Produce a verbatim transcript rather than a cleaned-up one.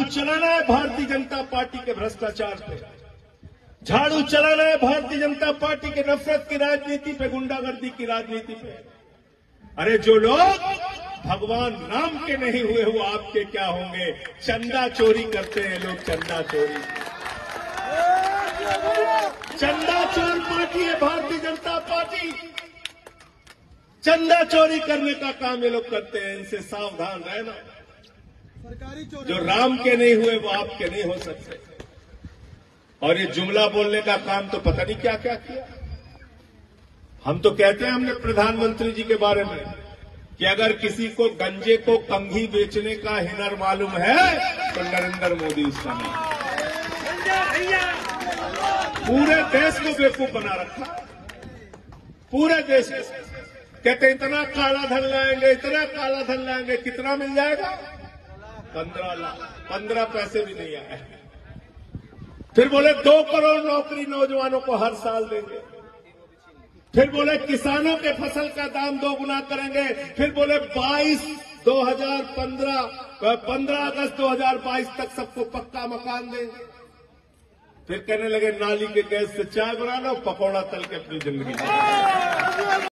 चलाना है भारतीय जनता पार्टी के भ्रष्टाचार पे, झाड़ू चलाना है भारतीय जनता पार्टी के नफरत की राजनीति पे, गुंडागर्दी की राजनीति पे। अरे जो लोग भगवान राम के नहीं हुए वो आपके क्या होंगे? चंदा चोरी करते हैं लोग, चंदा चोरी। चंदा चोर पार्टी है भारतीय जनता पार्टी। चंदा चोरी करने का काम ये लोग करते हैं, इनसे सावधान रहना। जो राम के नहीं हुए वो आपके नहीं हो सकते। और ये जुमला बोलने का काम तो पता नहीं क्या क्या किया। हम तो कहते हैं हमने प्रधानमंत्री जी के बारे में कि अगर किसी को गंजे को कंघी बेचने का हिनर मालूम है तो नरेंद्र मोदी उसका नाम। पूरे देश को बेवकूफ बना रखा, पूरे देश को। कहते इतना काला धन लाएंगे, इतना काला धन लाएंगे, कितना मिल जाएगा? पंद्रह लाख, पंद्रह पैसे भी नहीं आए। फिर बोले दो करोड़ नौकरी नौजवानों को हर साल देंगे। फिर बोले किसानों के फसल का दाम दो गुना करेंगे। फिर बोले बाईस दो हजार पंद्रह पंद्रह अगस्त दो हजार बाईस तक सबको पक्का मकान देंगे। फिर कहने लगे नाली के गैस से चाय बना लो, पकौड़ा तल के अपनी जिंदगी।